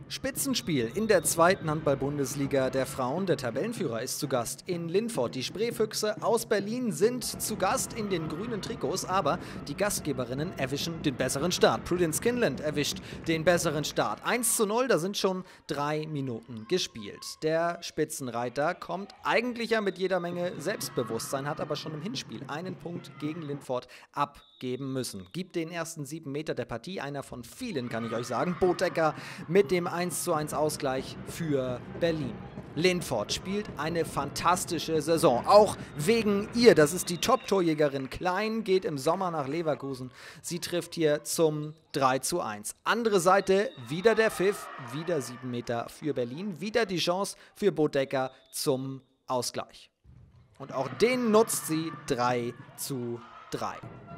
Spitzenspiel in der zweiten Handball-Bundesliga der Frauen. Der Tabellenführer ist zu Gast in Linford. Die Spreefüchse aus Berlin sind zu Gast in den grünen Trikots, aber die Gastgeberinnen erwischen den besseren Start. Prudence Kinland erwischt den besseren Start. 1:0, da sind schon 3 Minuten gespielt. Der Spitzenreiter kommt eigentlich ja mit jeder Menge Selbstbewusstsein, hat aber schon im Hinspiel einen Punkt gegen Linford abgeben müssen. Gibt den ersten 7 Meter der Partie, einer von vielen, kann ich euch sagen. Bodecker mit dem 1:1 Ausgleich für Berlin. Linford spielt eine fantastische Saison, auch wegen ihr. Das ist die Top-Torjägerin Klein, geht im Sommer nach Leverkusen. Sie trifft hier zum 3:1. Andere Seite, wieder der Pfiff, wieder 7 Meter für Berlin, wieder die Chance für Bodecker zum Ausgleich. Und auch den nutzt sie 3:3.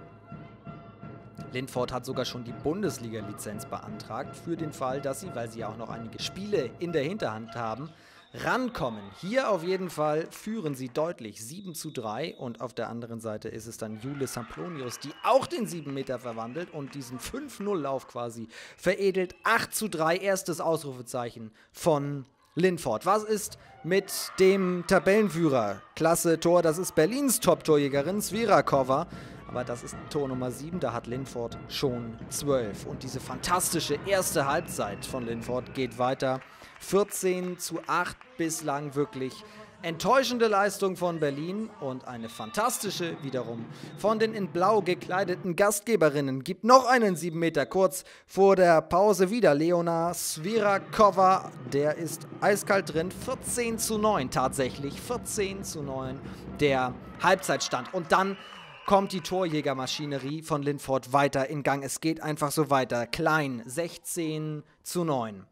Linford hat sogar schon die Bundesliga-Lizenz beantragt für den Fall, dass sie, weil sie ja auch noch einige Spiele in der Hinterhand haben, rankommen. Hier auf jeden Fall führen sie deutlich 7:3 und auf der anderen Seite ist es dann Jule Samplonius, die auch den 7 Meter verwandelt und diesen 5:0-Lauf quasi veredelt. 8:3, erstes Ausrufezeichen von Linford. Was ist mit dem Tabellenführer? Klasse Tor, das ist Berlins Top-Torjägerin Svirakova. Aber das ist Tor Nummer 7, da hat Linford schon 12. Und diese fantastische erste Halbzeit von Linford geht weiter. 14:8 bislang, wirklich enttäuschende Leistung von Berlin und eine fantastische wiederum von den in Blau gekleideten Gastgeberinnen. Gibt noch einen 7 Meter kurz vor der Pause wieder. Leona Svirakova, der ist eiskalt drin. 14:9 tatsächlich, 14:9 der Halbzeitstand. Und dann kommt die Torjägermaschinerie von Linford weiter in Gang. Es geht einfach so weiter. Klein, 16:9.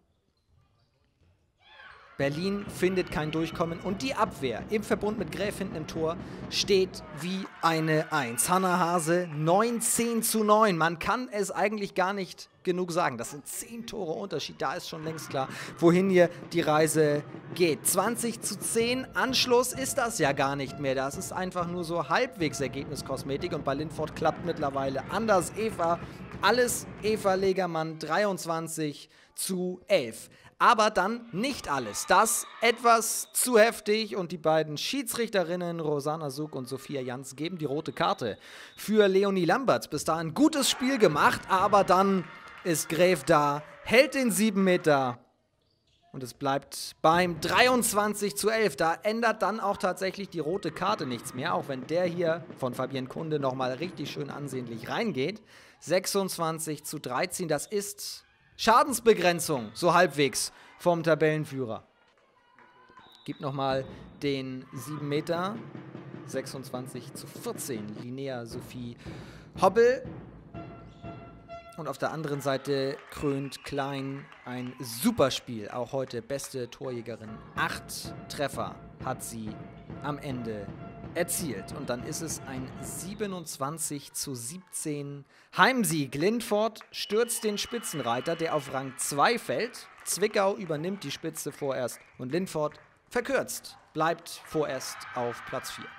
Berlin findet kein Durchkommen und die Abwehr im Verbund mit Gräf hinten im Tor steht wie eine 1. Hannah Hase, 19:9. Man kann es eigentlich gar nicht genug sagen. Das sind 10 Tore Unterschied. Da ist schon längst klar, wohin hier die Reise geht. 20:10. Anschluss ist das ja gar nicht mehr. Das ist einfach nur so halbwegs Ergebniskosmetik und bei Linford klappt mittlerweile anders. Alles Eva Legermann, 23:11. Aber dann nicht alles. Das etwas zu heftig und die beiden Schiedsrichterinnen Rosanna Suk und Sophia Jans geben die rote Karte für Leonie Lambert. Bis dahin gutes Spiel gemacht, aber dann ist Gräf da, hält den 7 Meter und es bleibt beim 23:11. Da ändert dann auch tatsächlich die rote Karte nichts mehr, auch wenn der hier von Fabienne Kunde nochmal richtig schön ansehnlich reingeht. 26:13, das ist Schadensbegrenzung, so halbwegs vom Tabellenführer. Gibt nochmal den 7 Meter, 26:14, Linnea Sophie Hobbel. Und auf der anderen Seite krönt Klein ein Superspiel, auch heute beste Torjägerin. 8 Treffer hat sie am Ende erzielt. Und dann ist es ein 27:17 Heimsieg. Linford stürzt den Spitzenreiter, der auf Rang 2 fällt. Zwickau übernimmt die Spitze vorerst und Linford verkürzt, bleibt vorerst auf Platz 4.